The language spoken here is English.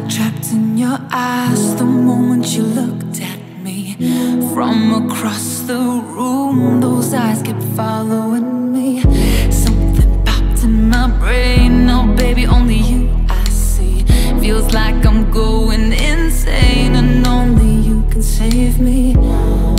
trapped in your eyes the moment you looked at me. From across the room, those eyes kept following me. Something popped in my brain. Now baby, only you I see. Feels like I'm going insane, and only you can save me.